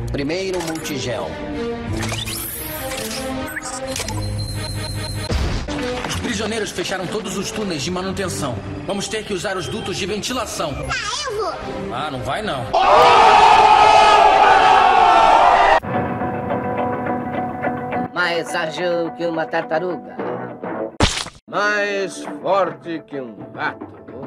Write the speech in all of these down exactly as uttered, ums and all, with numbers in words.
Primeiro multigel. Os prisioneiros fecharam todos os túneis de manutenção. Vamos ter que usar os dutos de ventilação. Ah, eu vou. Ah, não vai não. Mais ágil que uma tartaruga. Mais forte que um gato.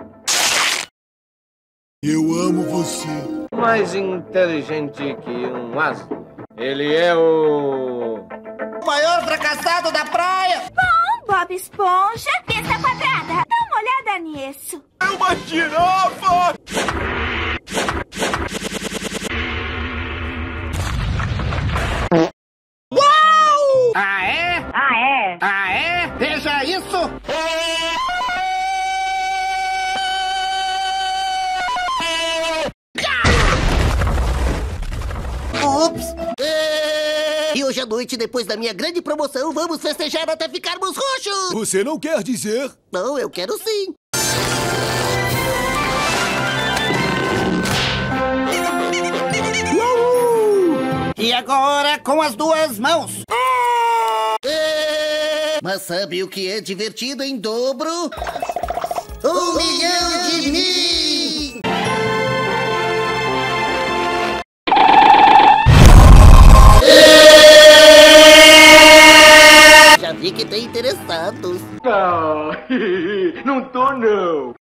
Eu amo você. Mais inteligente que um asno. Ele é o... O maior fracassado da praia. Bom, Bob Esponja, pista quadrada. Dá uma olhada nisso. É uma girafa! Uau! Ah, é? Ah, é? Ah, é? Veja isso! Ups! E hoje à noite, depois da minha grande promoção, vamos festejar até ficarmos roxos! Você não quer dizer? Não, eu quero sim! E agora com as duas mãos. Mas sabe o que é divertido em dobro? Um milhão de mim! Já vi que tem interessados. Não, não tô não.